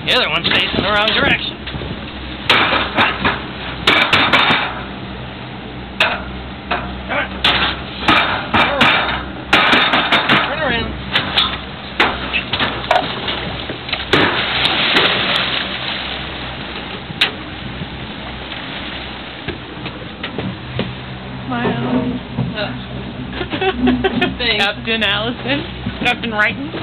The other one's facing the wrong direction. Turn around. Smile. Captain Allison. Captain Wrighton.